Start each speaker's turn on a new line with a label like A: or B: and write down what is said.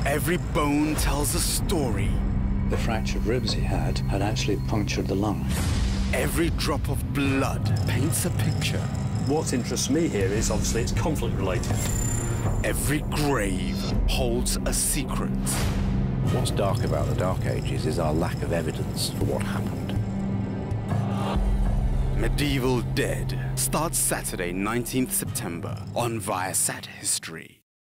A: Every bone tells a story.
B: The fractured ribs he had actually punctured the lung.
A: Every drop of blood paints a picture.
C: What interests me here is obviously it's conflict-related.
A: Every grave holds a secret.
D: What's dark about the Dark Ages is our lack of evidence for what happened.
A: Medieval Dead starts Saturday, 19th September on Viasat History.